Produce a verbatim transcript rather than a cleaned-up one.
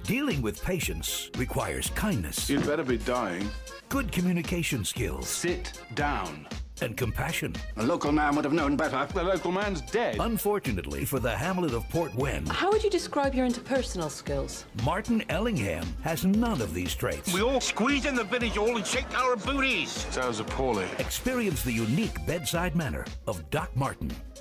Dealing with patients requires kindness. You'd better be dying. Good communication skills. Sit down. And compassion. A local man would have known better. The local man's dead. Unfortunately for the hamlet of Portwenn, how would you describe your interpersonal skills? Martin Ellingham has none of these traits. We all squeeze in the village hall and shake our booties. Sounds appalling. Experience the unique bedside manner of Doc Martin.